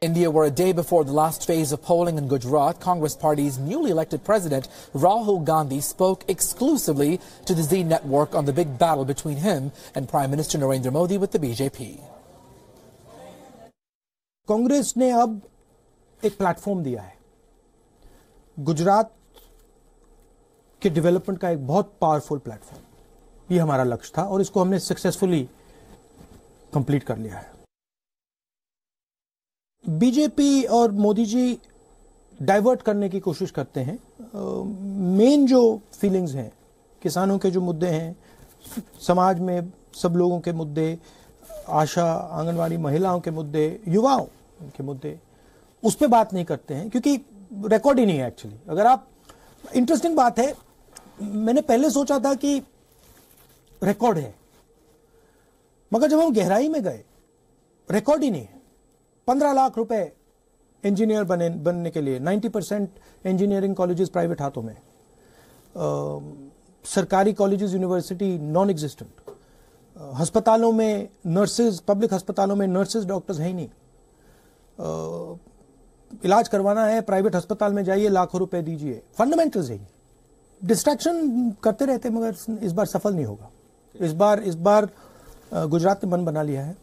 India, where a day before the last phase of polling in Gujarat, Congress Party's newly elected president, Rahul Gandhi, spoke exclusively to the Zee network on the big battle between him and Prime Minister Narendra Modi with the BJP. Congress ने अब एक platform दिया है गुजरात के development का, एक बहुत powerful platform. ये हमारा लक्ष्य था और इसको हमने सक्सेसफुली कंप्लीट कर लिया है। बीजेपी और मोदी जी डाइवर्ट करने की कोशिश करते हैं। मेन जो फीलिंग्स हैं, किसानों के जो मुद्दे हैं, समाज में सब लोगों के मुद्दे, आशा आंगनवाड़ी महिलाओं के मुद्दे, युवाओं के मुद्दे, उस पर बात नहीं करते हैं क्योंकि रिकॉर्ड ही नहीं है एक्चुअली। अगर आप, इंटरेस्टिंग बात है, मैंने पहले सोचा था कि रिकॉर्ड है, मगर जब हम गहराई में गए, रिकॉर्ड ही नहीं है। 15 लाख रुपए इंजीनियर बनने के लिए, 90% इंजीनियरिंग कॉलेजेस प्राइवेट हाथों में, सरकारी कॉलेजेस यूनिवर्सिटी नॉन एग्जिस्टेंट, अस्पतालों में नर्सेज, पब्लिक अस्पतालों में नर्सेज डॉक्टर्स हैं ही नहीं। इलाज करवाना है प्राइवेट अस्पताल में जाइए, लाखों रुपए दीजिए, फंडामेंटल्स है। डिस्ट्रैक्शन करते रहते मगर इस बार सफल नहीं होगा। इस बार गुजरात ने मन बना लिया है।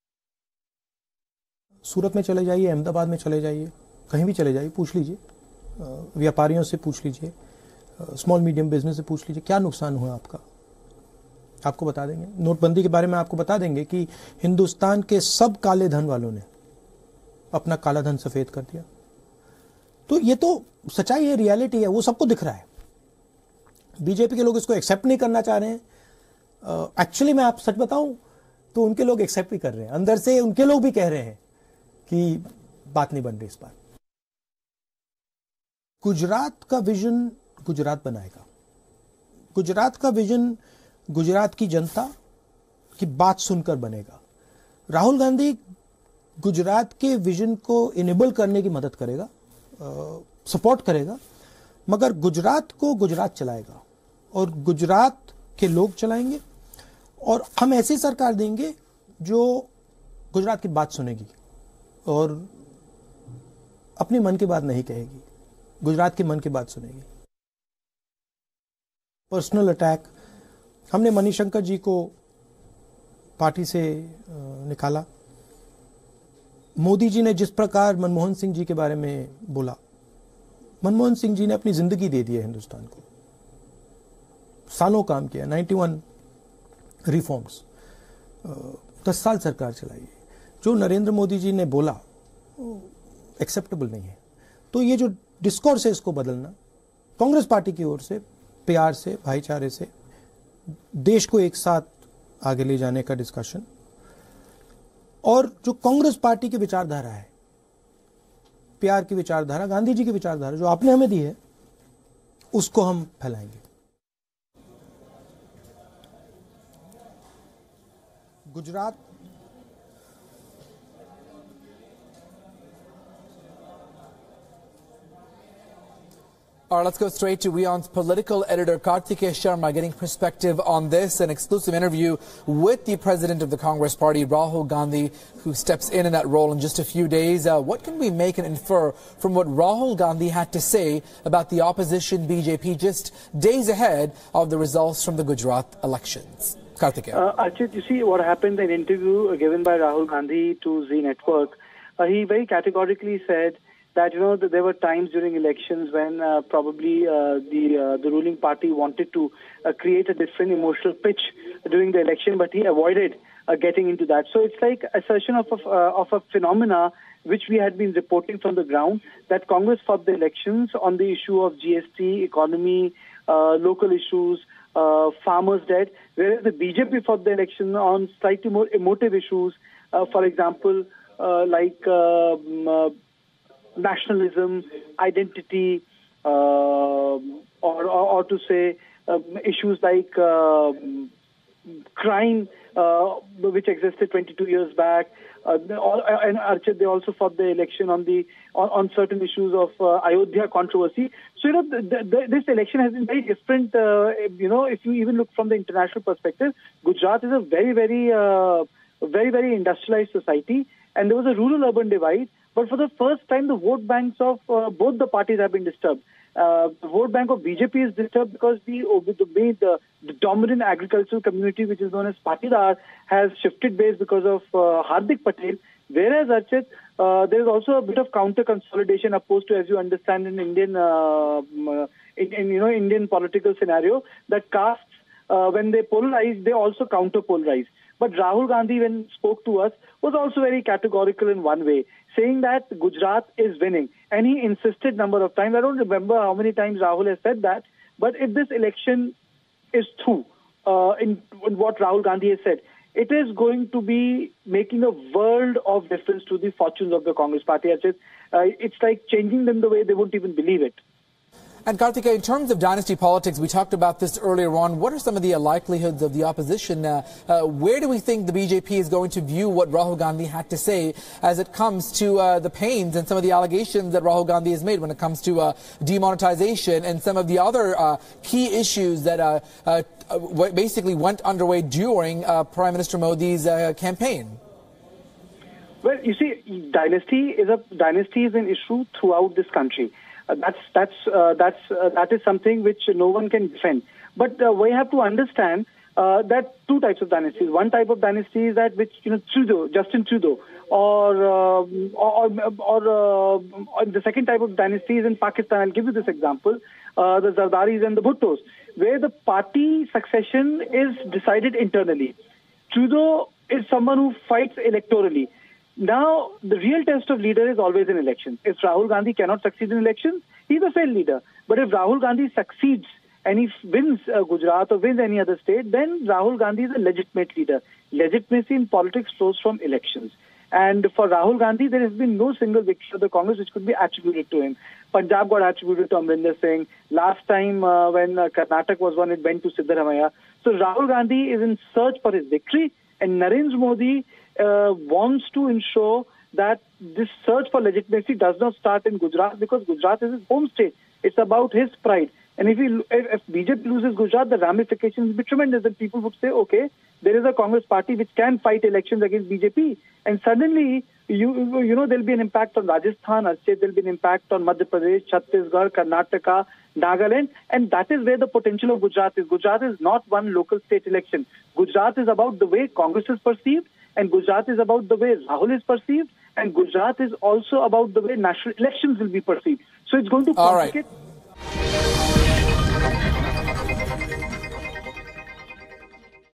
सूरत में चले जाइए, अहमदाबाद में चले जाइए, कहीं भी चले जाइए, पूछ लीजिए, व्यापारियों से पूछ लीजिए, स्मॉल मीडियम बिजनेस से पूछ लीजिए, क्या नुकसान हुआ आपका, आपको बता देंगे। नोटबंदी के बारे में आपको बता देंगे कि हिंदुस्तान के सब काले धन वालों ने अपना काला धन सफेद कर दिया। तो ये तो सच्चाई है, रियलिटी है, वो सबको दिख रहा है। बीजेपी के लोग इसको एक्सेप्ट नहीं करना चाह रहे हैं। एक्चुअली मैं आप सच बताऊं तो उनके लोग एक्सेप्ट भी कर रहे हैं, अंदर से उनके लोग भी कह रहे हैं कि बात नहीं बन रही इस बार। गुजरात का विजन गुजरात बनाएगा। गुजरात का विजन गुजरात की जनता की बात सुनकर बनेगा। राहुल गांधी गुजरात के विजन को इनेबल करने की मदद करेगा, सपोर्ट करेगा, मगर गुजरात को गुजरात चलाएगा और गुजरात के लोग चलाएंगे। और हम ऐसी सरकार देंगे जो गुजरात की बात सुनेगी और अपनी मन की बात नहीं कहेगी, गुजरात के मन की बात सुनेगी। पर्सनल अटैक, हमने मणिशंकर जी को पार्टी से निकाला। मोदी जी ने जिस प्रकार मनमोहन सिंह जी के बारे में बोला, मनमोहन सिंह जी ने अपनी जिंदगी दे दी है हिंदुस्तान को, सालों काम किया, 91 रिफॉर्म्स, 10 साल सरकार चलाई है। जो नरेंद्र मोदी जी ने बोला एक्सेप्टेबल नहीं है। तो ये जो डिस्कोर्स है, इसको बदलना कांग्रेस पार्टी की ओर से, प्यार से, भाईचारे से, देश को एक साथ आगे ले जाने का डिस्कशन। और जो कांग्रेस पार्टी की विचारधारा है, प्यार की विचारधारा, गांधी जी की विचारधारा जो आपने हमें दी है, उसको हम फैलाएंगे। Gujarat All right, let's go straight to WION's political editor Kartikeya Sharma getting perspective on this. An exclusive interview with the president of the Congress Party, Rahul Gandhi, who steps in that role in just a few days. What can we make and infer from what Rahul Gandhi had to say about the opposition BJP just days ahead of the results from the Gujarat elections? Kartikeya. Archit, you see what happened in an interview given by Rahul Gandhi to Zee Network. He very categorically said that, that there were times during elections when probably the ruling party wanted to create a different emotional pitch during the election, but he avoided getting into that. So it's like assertion of a phenomena which we had been reporting from the ground, that Congress fought the elections on the issue of GST, economy, local issues, farmers' debt, whereas the BJP fought the election on slightly more emotive issues, for example, like nationalism, identity, or to say issues like crime, which existed 22 years back. And Archit, they also fought the election on certain issues of Ayodhya controversy. So, this election has been very different. If you even look from the international perspective, Gujarat is a very, very industrialized society, and there was a rural-urban divide. But for the first time, the vote banks of both the parties have been disturbed. The vote bank of BJP is disturbed because the dominant agricultural community, which is known as Patidar, has shifted base because of Hardik Patel. Whereas, Archit, there is also a bit of counter consolidation opposed to, as you understand, in Indian Indian political scenario, that castes, when they polarize, they also counter polarize. But Rahul Gandhi, when spoke to us, was also very categorical in one way, saying that Gujarat is winning. And he insisted number of times. I don't remember how many times Rahul has said that. But if this election is through, in what Rahul Gandhi has said, it is going to be making a world of difference to the fortunes of the Congress party. It's like changing them the way they won't even believe it. And Karthika, in terms of dynasty politics, we talked about this earlier on. What are some of the likelihoods of the opposition? Where do we think the BJP is going to view what Rahul Gandhi had to say as it comes to the pains and some of the allegations that Rahul Gandhi has made when it comes to demonetization and some of the other key issues that basically went underway during Prime Minister Modi's campaign? Well, you see, dynasty is an issue throughout this country. That is something which no one can defend. But we have to understand that two types of dynasties. One type of dynasty is that which Justin Trudeau, or the second type of dynasty is in Pakistan. I'll give you this example: the Zardaris and the Bhuttos, where the party succession is decided internally. Trudeau is someone who fights electorally. Now, the real test of leader is always in elections. If Rahul Gandhi cannot succeed in elections, he's a failed leader. But if Rahul Gandhi succeeds and he wins Gujarat or wins any other state, then Rahul Gandhi is a legitimate leader. Legitimacy in politics flows from elections. And for Rahul Gandhi, there has been no single victory of the Congress which could be attributed to him. Punjab got attributed to Amrinder Singh. Last time when Karnataka was won, it went to Siddaramaiah. So Rahul Gandhi is in search for his victory, and Narendra Modi wants to ensure that this search for legitimacy does not start in Gujarat, because Gujarat is his home state. It's about his pride. And if BJP loses Gujarat, the ramifications will be tremendous. And people would say, okay, there is a Congress party which can fight elections against BJP. And suddenly, you know, there'll be an impact on Rajasthan, there'll be an impact on Madhya Pradesh, Chhattisgarh, Karnataka, Nagaland. And that is where the potential of Gujarat is. Gujarat is not one local state election. Gujarat is about the way Congress is perceived, and Gujarat is about the way Rahul is perceived, and Gujarat is also about the way national elections will be perceived. So it's going to complicate. All right.